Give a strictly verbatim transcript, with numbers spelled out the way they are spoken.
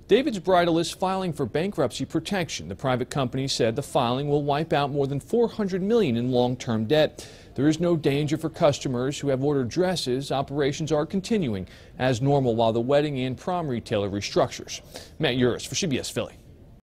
David's Bridal is filing for bankruptcy protection. The private company said the filing will wipe out more than four hundred million dollars in long-term debt. There is no danger for customers who have ordered dresses. Operations are continuing as normal while the wedding and prom retailer restructures. Matt Yurus for C B S Philly.